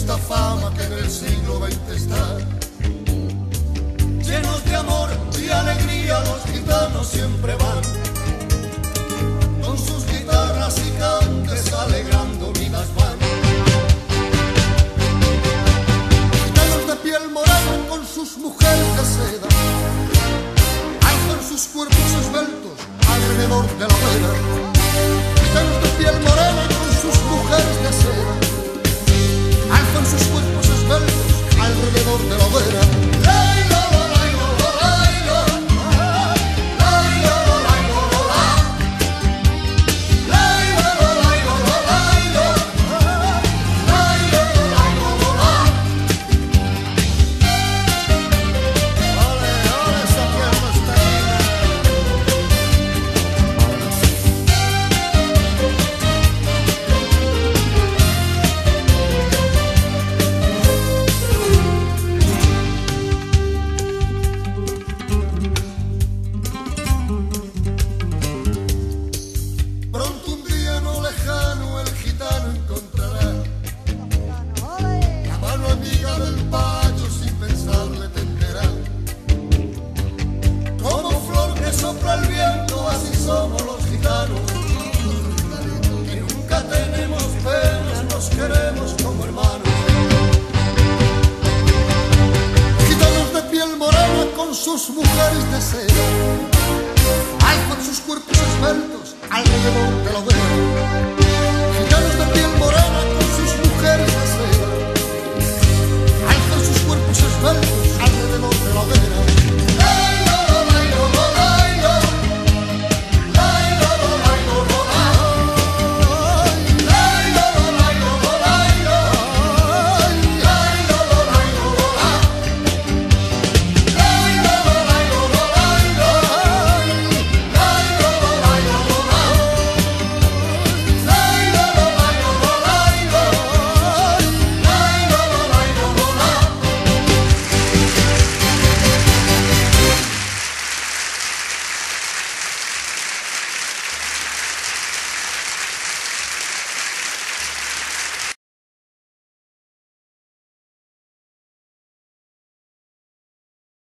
esta fama que en el siglo XX está. Llenos de amor y alegría los gitanos siempre van, con sus guitarras y cantes alegrando vidas van. Gitanos de piel morena con sus mujeres de seda, alzan sus cuerpos esbeltos alrededor de la hoguera. Gitanos de piel morena con sus mujeres de seda, alzan sus cuerpos esbeltos alrededor de la hoguera. Sopla el viento, así somos los gitanos, que nunca tenemos penas, nos queremos como hermanos. Gitanos de piel morena con sus mujeres de seda, alzan sus cuerpos esbeltos alrededor de la hoguera.